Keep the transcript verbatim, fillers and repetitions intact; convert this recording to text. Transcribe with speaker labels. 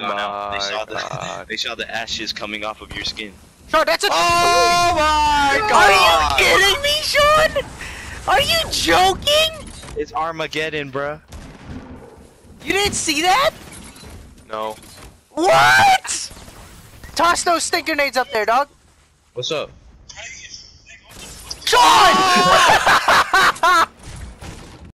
Speaker 1: gone out. They
Speaker 2: my
Speaker 1: saw the
Speaker 2: God.
Speaker 1: they saw the ashes coming off of your skin.
Speaker 3: Sean, that's a.
Speaker 2: Oh my
Speaker 3: Are
Speaker 2: God!
Speaker 3: you kidding me, Sean? Are you joking?
Speaker 1: It's Armageddon, bruh.
Speaker 3: You didn't see that?
Speaker 2: No.
Speaker 3: What? Toss those stink grenades up there, dog.
Speaker 1: What's up?
Speaker 3: Sean!